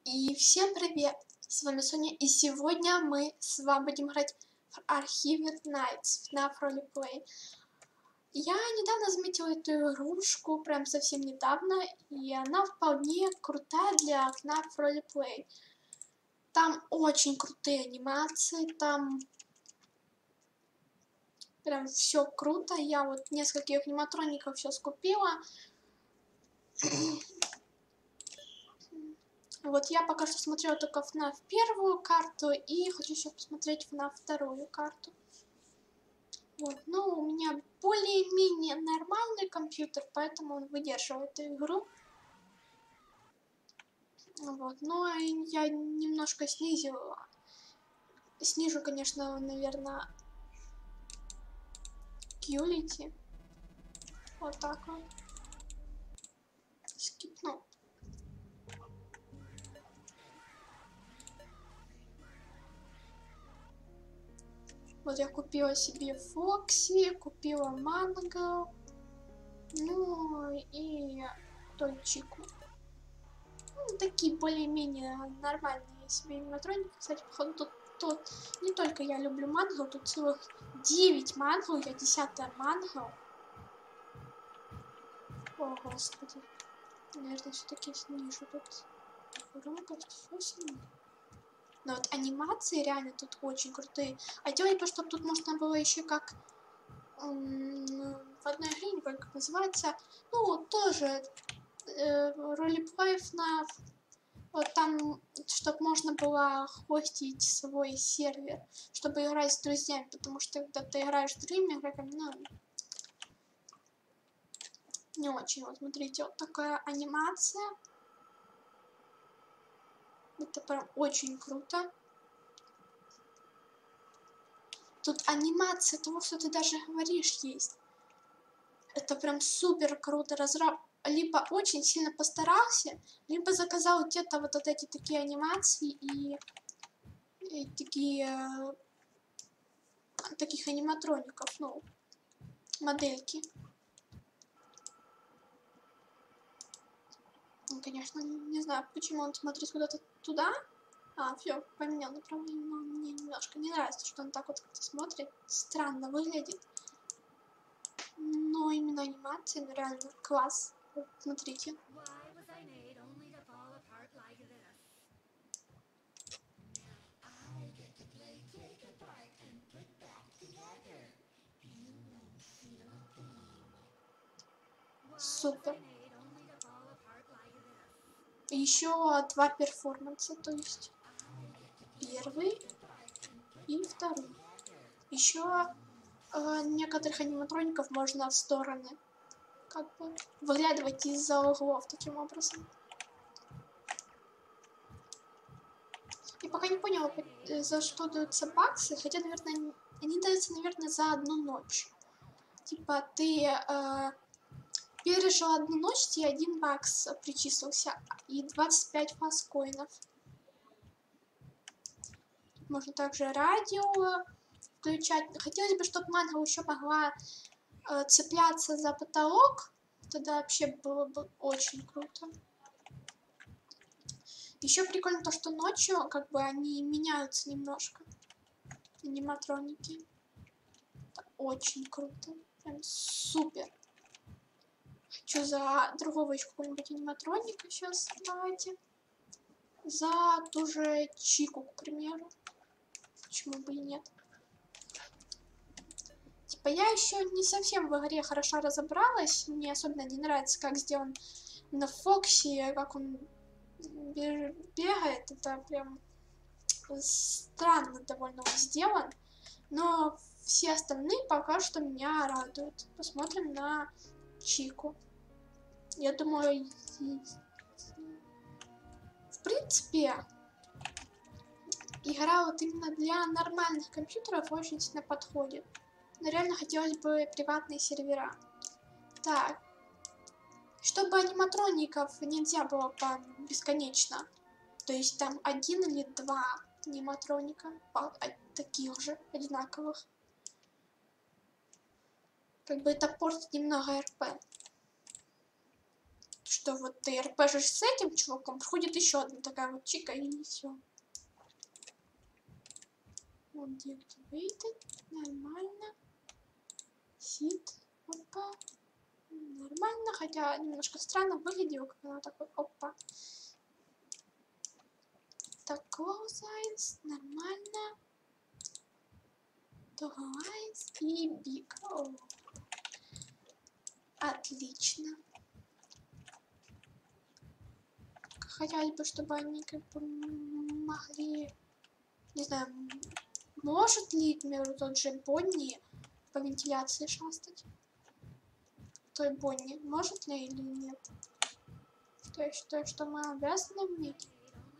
И всем привет! С вами Соня, и сегодня мы с вами будем играть в Archived Nights FNAF Roleplay. Я недавно заметила эту игрушку, прям совсем недавно, и она вполне крутая для FNAF Roleplay. Там очень крутые анимации, там прям все круто. Я вот нескольких аниматроников все скупила. Вот я пока что смотрела только FNAF первую карту и хочу еще посмотреть FNAF вторую карту. Вот, ну, у меня более-менее нормальный компьютер, поэтому он выдерживает эту игру. Вот, но я немножко снизила. Снижу, конечно, наверное, Quality. Вот так вот. Скипну. Вот я купила себе Фокси, купила Манго, ну и той Чику. Ну, такие более-менее нормальные себе аниматроники. Кстати, походу тут не только я люблю Манго, тут целых 9 Манго, я 10-я Манго. О, господи. Наверное, все-таки снижу тут громкость, все сильнее. Но вот анимации реально тут очень крутые. Хотелось бы, чтобы тут можно было еще как в одной игре, не помню как называется, ну тоже ролеплеев на вот там, чтобы можно было хостить свой сервер, чтобы играть с друзьями, потому что когда ты играешь с другими игроками, ну, не очень. Вот смотрите, вот такая анимация. Это прям очень круто. Тут анимация того, что ты даже говоришь, есть. Это прям супер круто. Либо очень сильно постарался, либо заказал где-то вот эти такие анимации и такие таких аниматроников, ну, модельки. Ну, конечно, не знаю, почему он смотрит куда-то туда. А, все, поменял направление, но мне немножко не нравится, что он так вот как-то смотрит. Странно выглядит. Но именно анимация, ну, реально класс. Вот, смотрите. Супер. Еще 2 перформанса, то есть первый и второй. Еще некоторых аниматроников можно в стороны как бы выглядывать из-за углов таким образом. Я пока не поняла, за что даются баксы, хотя, наверное, они даются, наверное, за одну ночь. Типа ты пережил одну ночь, и 1 бакс причислился, и 25 фаскоинов. Можно также радио включать. Хотелось бы, чтобы Манго еще могла цепляться за потолок. Тогда вообще было бы очень круто. Еще прикольно то, что ночью как бы они меняются немножко. Аниматроники. Это очень круто. Прям супер. Хочу за другого еще какого-нибудь аниматроника сейчас. Давайте. За ту же Чику, к примеру. Почему бы и нет. Типа я еще не совсем в игре хорошо разобралась. Мне особенно не нравится, как сделан на Фокси, как он бегает. Это прям странно довольно он сделан. Но все остальные пока что меня радуют. Посмотрим на Чику. Я думаю, в принципе, игра вот именно для нормальных компьютеров очень сильно подходит. Но реально хотелось бы приватные сервера. Так. Чтобы аниматроников нельзя было бесконечно. То есть там 1 или 2 аниматроника. Таких же, одинаковых. Как бы это портит немного РП. что вот ты РПшишь с этим чуваком, приходит еще одна такая вот чика, и все. Вот deactivated, нормально. Сид, опа. Нормально, хотя немножко странно выглядело, как она такой, опа. Так, close eyes, нормально. Doggo eyes и big. О. Отлично. Хотелось бы, чтобы они как бы могли, не знаю, может ли, например, тот же Бонни по вентиляции шастать? Той Бонни, может ли или нет? То есть считаю, что мы обязаны уметь.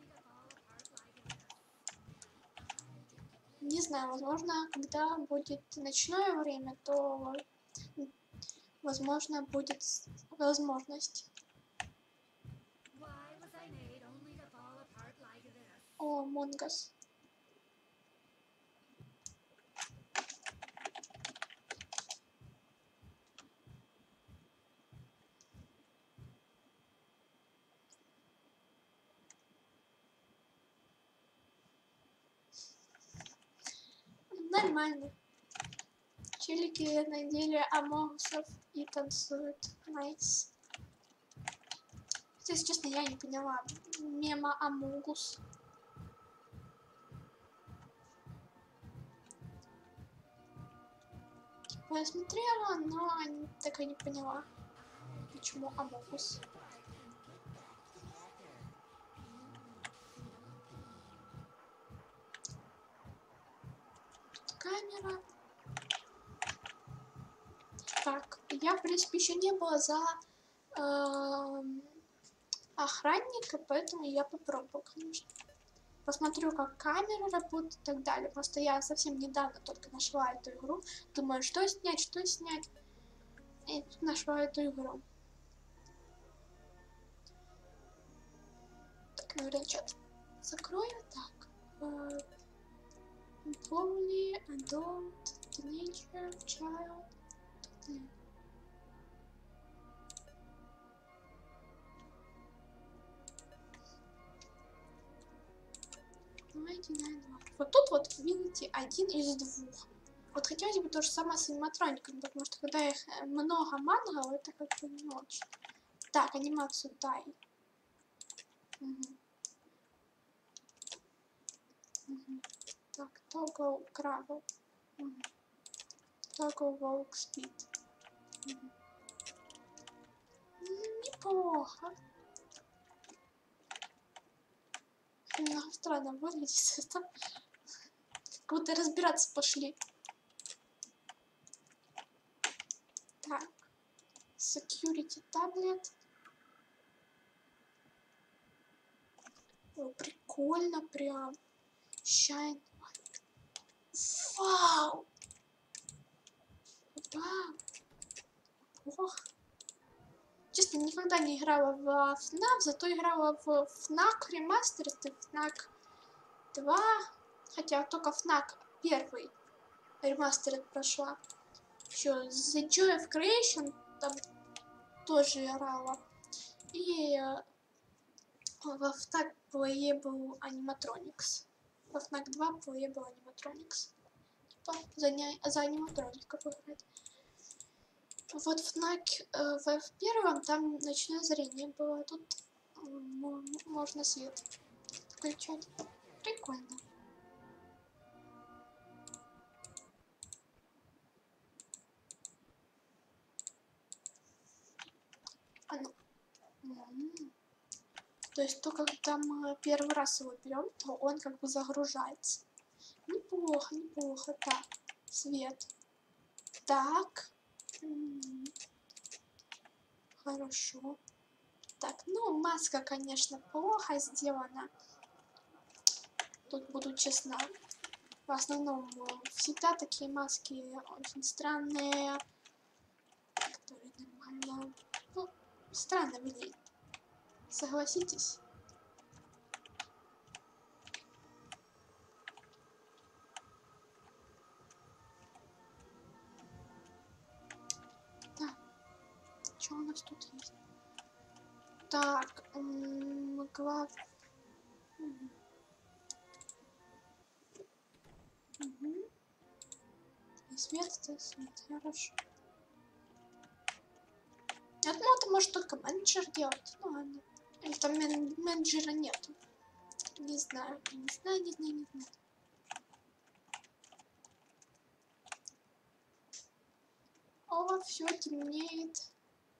Не знаю, возможно, когда будет ночное время, то, возможно, будет возможность. О, Монгас. Нормально. Челики надели амогусов и танцуют. Найс. Если честно, я не поняла. Мема Амогус. Я смотрела, но так и не поняла, почему Амогус. Тут камера. Так, я, в принципе, еще не была за охранника, поэтому я попробую, конечно. Посмотрю, как камера работает и так далее. Просто я совсем недавно только нашла эту игру. Думаю, что снять, что снять. И тут нашла эту игру. Так, наверное, что-то закрою. Так. Poly, adult, teenager, child. Вот тут вот, видите, один из двух. Вот хотелось бы то же самое с аниматрониками, потому что когда их много манго, это как бы не очень. Так, анимацию дай. Угу. Угу. Так, Toggle Gravel. Угу. Toggle Walk Speed. Угу. Неплохо. Немного странно выглядит это. Как будто разбираться пошли. Так. Security Tablet. О, прикольно прям. Shine. Вау! Вау! Ох. Честно, никогда не играла в FNAF, зато играла в FNAC Remastered и FNAC 2. Хотя только FNAC 1 Remastered прошла. Еще The Joy of Creation там тоже играла. И во FNAC PvE был Animatronics. Во FNAC 2 PvE был Animatronics. За аниматроников играть. Вот в FNAC в первом там ночное зрение было, тут можно свет включать. Прикольно. А ну. То есть только когда мы первый раз его берем, то он как бы загружается. Неплохо, неплохо. Так, свет. Так. Хорошо. Так, ну маска, конечно, плохо сделана. Тут буду честна. В основном всегда такие маски очень странные, которые нормально, ну, странно выглядят. Согласитесь? Так, что у нас тут есть? Так, глав... И свет, это свет, хорошо. Я думала, это может только менеджер делать. Ну ладно. Или там менеджера нету. Не знаю, не знаю, не знаю, не знаю. О, все темнеет.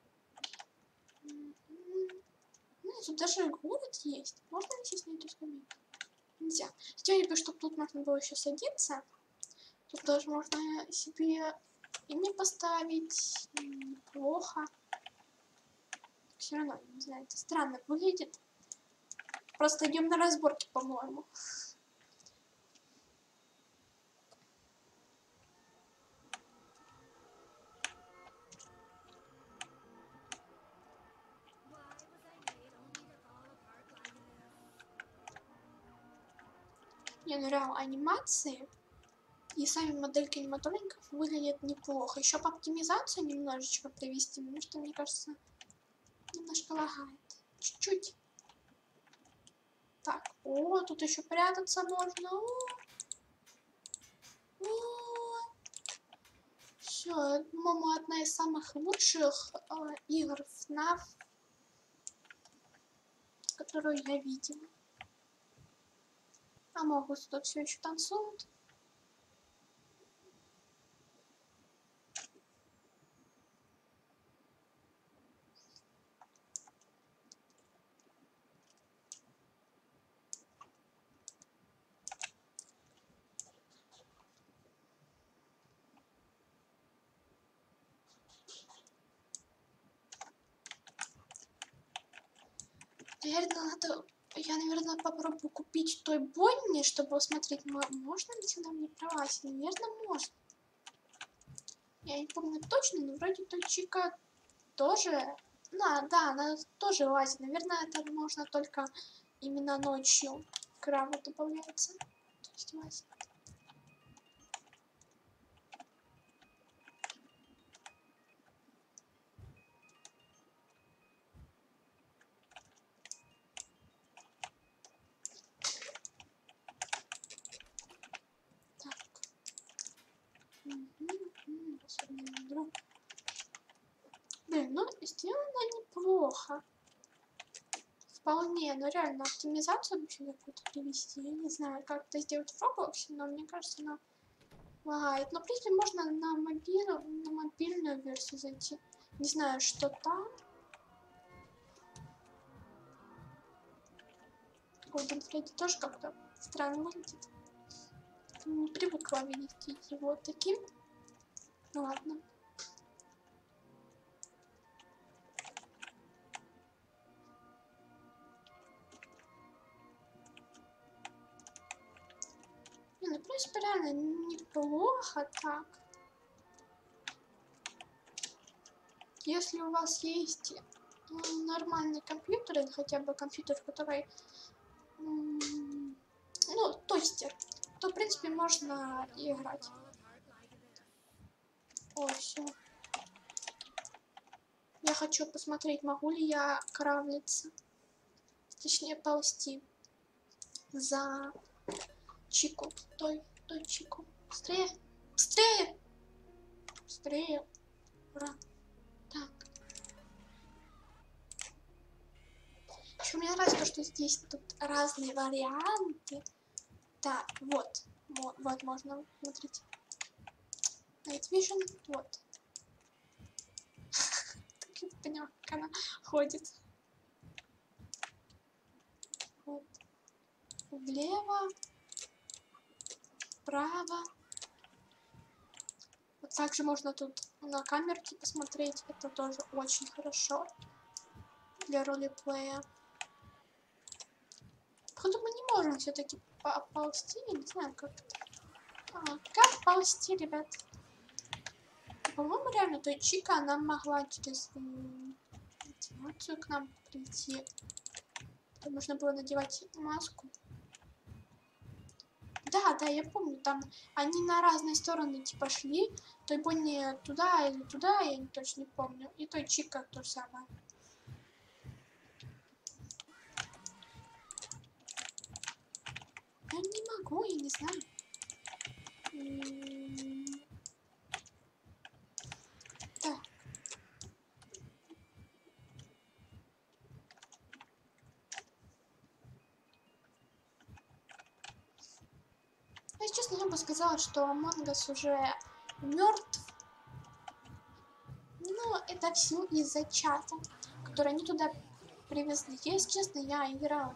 Ну, тут даже город есть. Можно ли сесть на эту скамейку? Нельзя. Хотела бы, чтобы тут можно было еще садиться. Тут тоже можно себе имя поставить. Неплохо. Все равно, не знаю, это странно выглядит. Просто идем на разборки, по-моему. Не, ну реально, анимации и сами модельки аниматроников выглядят неплохо. Еще по оптимизации немножечко привести, потому что, мне кажется, немножко лагает. Чуть-чуть. Так, о, тут еще прятаться можно. Все, это, по-моему, одна из самых лучших игр FNAF, которую я видела. А Могус тут все еще танцуют. Наверное, надо... Я, наверное, попробую купить той Бонни, чтобы посмотреть, можно ли сюда мне пролазить. Наверное, можно. Я не помню точно, но вроде той Чика тоже... Да, она тоже лазит. Наверное, это можно только именно ночью. Кравы добавляется. То есть лазит. Блин, ну сделано неплохо. Вполне, но реально оптимизацию вообще какую-то привести. Я не знаю, как это сделать в Roblox, но мне кажется, она лагает. Но в принципе можно на мобильную версию зайти. Не знаю, что там. Golden Freddy тоже как-то странно выглядит. Не привыкла видеть его таким. Ну ладно. Не, ну в принципе реально неплохо так. Если у вас есть нормальный компьютер, или хотя бы компьютер, который, ну, тостер, то в принципе можно и играть. О, все. Я хочу посмотреть, могу ли я кравлиться. Точнее, ползти за Чику. Той Чику. Быстрее! Быстрее! Быстрее! Ура! Так. Еще мне нравится то, что здесь тут разные варианты. Так, вот. Вот можно, смотрите. Night Vision, вот. Так я поняла, как она ходит. Вот. Влево. Вправо. Вот также можно тут на камерке посмотреть. Это тоже очень хорошо для ролеплея. Походу мы не можем все-таки ползти. Я не знаю, как это. Как ползти, ребят? По-моему, реально той Чика, она могла через вентиляцию к нам прийти. Там нужно было надевать маску. Да, я помню, там они на разные стороны типа шли. Той Бонни туда или туда, я не точно не помню. И той Чика то же самое. Я не могу, я не знаю. Так. Если честно, я бы сказала, что Among Us уже мертв. Но это все из-за чата, который они туда привезли. Если честно, я играла,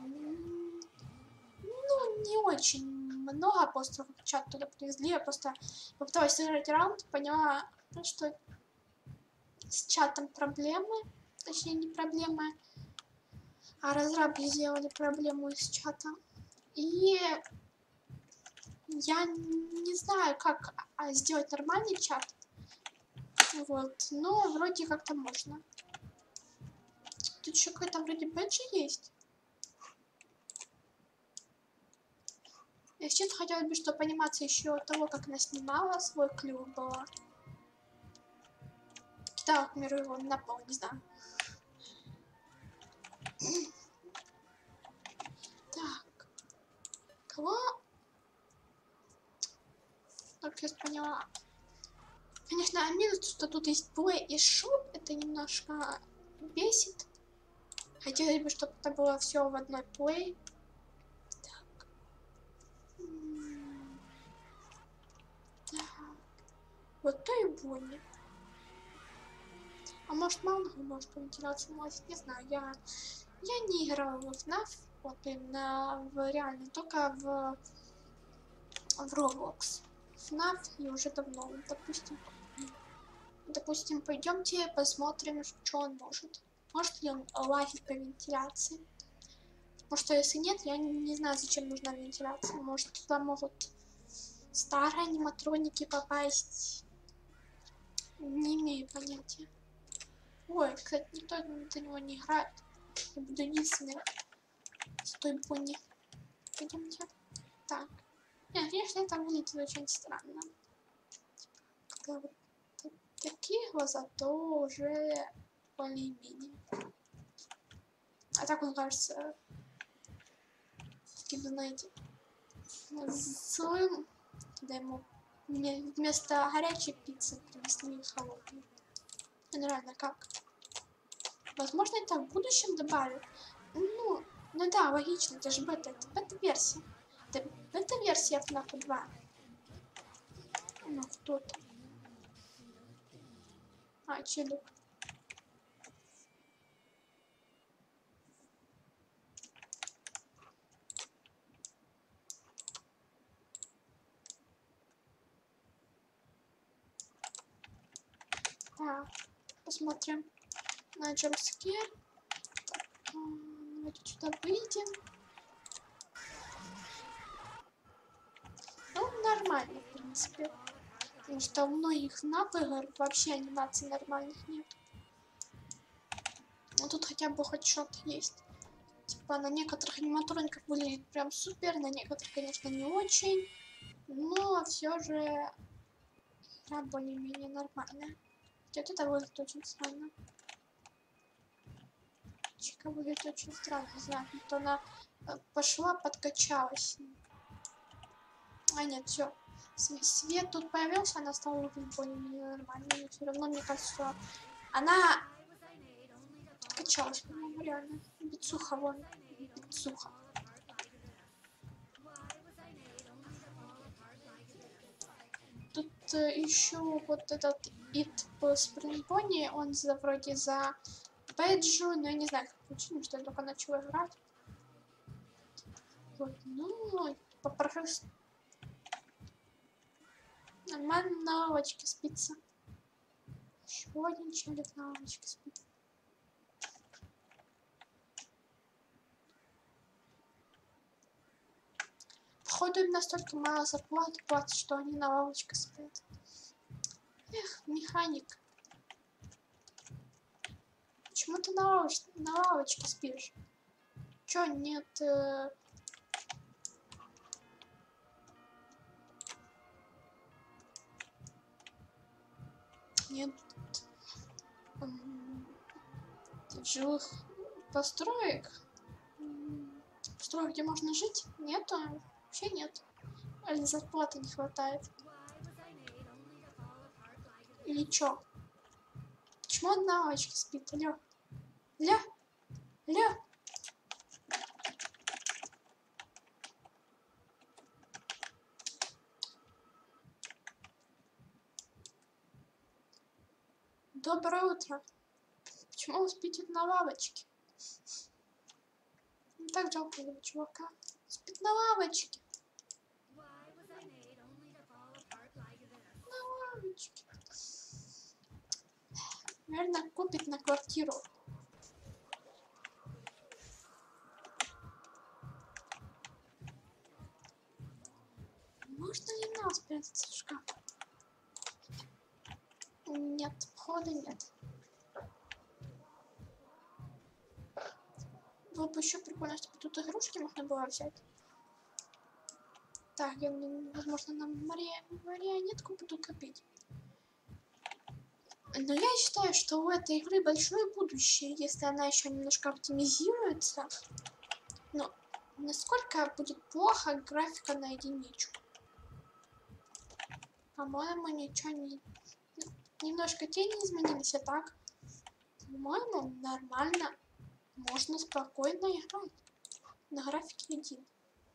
не очень много после того, как чат туда привезли. Я просто попыталась сыграть раунд, поняла, что с чатом проблемы. Точнее, не проблемы, а разработчики сделали проблему с чатом. И я не знаю, как сделать нормальный чат. Вот, но вроде как-то можно. Тут еще какой-то вроде бэджи есть. Я честно хотела бы, чтобы анимация еще того, как она снимала свой клюв была. Кидала, к примеру, его на пол, не знаю. Так. Кого? Только я поняла. Конечно, минус, что тут есть плей и шоп, это немножко бесит. Хотелось бы, чтобы это было все в одной плей. Так. Так. Вот то и Бонни. А может манго, может вентиляцию мазать, не знаю. Я не играла в FNAF, вот именно в реально, только в Roblox. FNAF и уже давно, допустим, пойдемте посмотрим, что он может. Может ли он лазить по вентиляции? Потому что если нет, я не знаю, зачем нужна вентиляция. Может, туда могут старые аниматроники попасть. Не имею понятия. Ой, кстати, никто за него не играет. Я буду единственной с той Бонни. Пойдемте. Так. Нет, конечно, это выглядит очень странно. Когда вот такие глаза, то уже более-менее. А так он кажется таким, знаете, злым, когда ему вместо горячей пиццы принесли холодную. Реально, как? Возможно, это в будущем добавят. Ну да, логично, это же бета, это бета-версия. Это бета-версия FNAF 2. Ну, кто-то. Челюк. Посмотрим на джампскер. Давайте сюда выйдем. Ну, нормально, в принципе. Потому что у многих игр вообще анимаций нормальных нет. Но тут хотя бы хоть что-то есть. Типа на некоторых аниматрониках выглядит прям супер, на некоторых, конечно, не очень. Но все же игра более-менее нормальная. Вот это выглядит очень странно. Чика выглядит очень странно, не знаю, то она пошла, подкачалась. А нет, все. Свет тут появился, она стала выглядеть более-менее нормально. Но все равно мне кажется, что она подкачалась, по-моему, реально. Бицуха вон. Бицуха. Тут еще вот этот Ит по Спрингбони, он вроде за Бэджу, но я не знаю, как причину, что я только начала играть. Вот, ну, попрошу. Нормально на лавочке спится. Еще один человек на лавочке спит. Походу им настолько мало зарплаты платят, что они на лавочке спят. Эх, механик. Почему ты на лавочке спишь? Чё, нет... Нет жилых построек, где можно жить, нету. Вообще нет. Или зарплаты не хватает. Или чё? Почему одна лавочка спит? Алло. Алло. Алло. Доброе утро. Почему вы спите на лавочке? Не так жалко этого чувака. Спит на лавочке. На лавочке. Наверное, купит на квартиру. Можно ли нам спрятаться в шкаф? Нет, входа нет. Было бы еще прикольно, чтобы тут игрушки можно было взять. Так, возможно, нам марионетку буду копить. Но я считаю, что у этой игры большое будущее, если она еще немножко оптимизируется. Но насколько будет плохо графика на единичку? По-моему, ничего не... Немножко тени изменились, а так, по-моему, нормально. Можно спокойно играть на графике 1.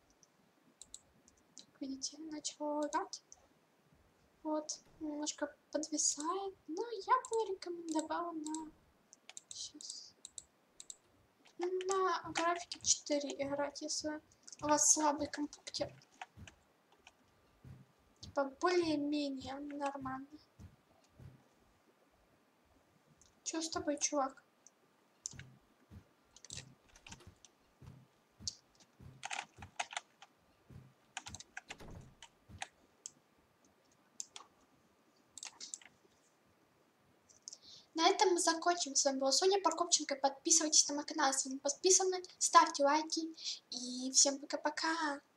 Как видите, начала лагать. Вот, немножко подвисает. Но я бы рекомендовала на... Сейчас. На графике 4 играть, если у вас слабый компьютер. Типа более-менее нормально. Чё с тобой, чувак? На этом мы закончим. С вами была Соня Прокопченко. Подписывайтесь на мой канал, если не подписаны. Ставьте лайки. И всем пока-пока.